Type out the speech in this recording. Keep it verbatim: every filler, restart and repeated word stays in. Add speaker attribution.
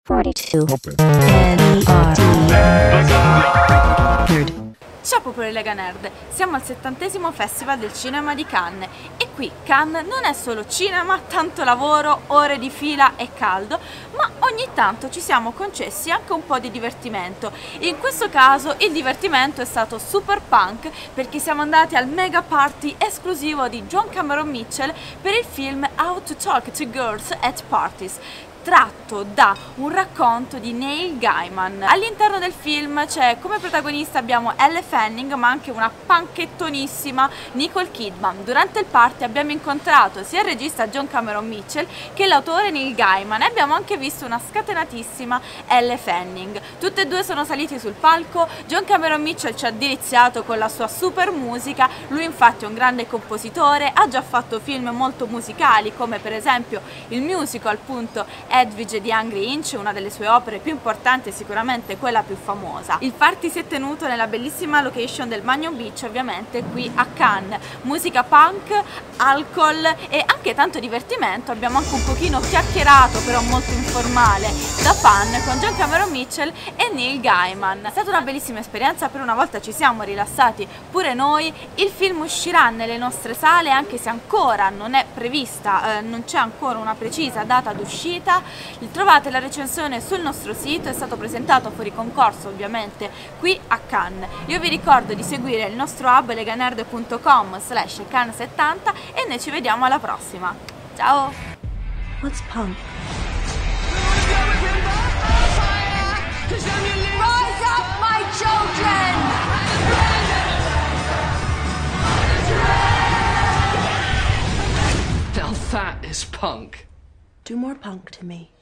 Speaker 1: forty-two. N E R D. Nerd.
Speaker 2: Ciao popolo di Lega Nerd, siamo al settantesimo Festival del Cinema di Cannes e qui Cannes non è solo cinema, tanto lavoro, ore di fila e caldo, ma ogni tanto ci siamo concessi anche un po' di divertimento. In questo caso il divertimento è stato super punk perché siamo andati al mega party esclusivo di John Cameron Mitchell per il film How to Talk to Girls at Parties, tratto da un racconto di Neil Gaiman. All'interno del film c'è come protagonista abbiamo Elle Fanning ma anche una panchettonissima Nicole Kidman. Durante il party abbiamo incontrato sia il regista John Cameron Mitchell che l'autore Neil Gaiman e abbiamo anche visto una scatenatissima Elle Fanning. Tutte e due sono saliti sul palco, John Cameron Mitchell ci ha deliziato con la sua super musica, lui infatti è un grande compositore, ha già fatto film molto musicali come per esempio il musical appunto Edwige di Angry Inch, una delle sue opere più importanti e sicuramente quella più famosa. Il party si è tenuto nella bellissima location del Magno Beach, ovviamente qui a Cannes. Musica punk, alcol e anche tanto divertimento. Abbiamo anche un pochino chiacchierato, però molto informale, da fan con John Cameron Mitchell e Neil Gaiman. È stata una bellissima esperienza, per una volta ci siamo rilassati pure noi. Il film uscirà nelle nostre sale anche se ancora non è prevista, eh, non c'è ancora una precisa data d'uscita. Trovate la recensione sul nostro sito, è stato presentato fuori concorso ovviamente qui a Cannes. Io vi ricordo di seguire il nostro hub leganerd punto com slash cannes settanta e noi ci vediamo alla prossima. Ciao!
Speaker 1: What's punk?
Speaker 3: Rise up, my children!
Speaker 4: Now that is punk.
Speaker 1: Do more punk to me.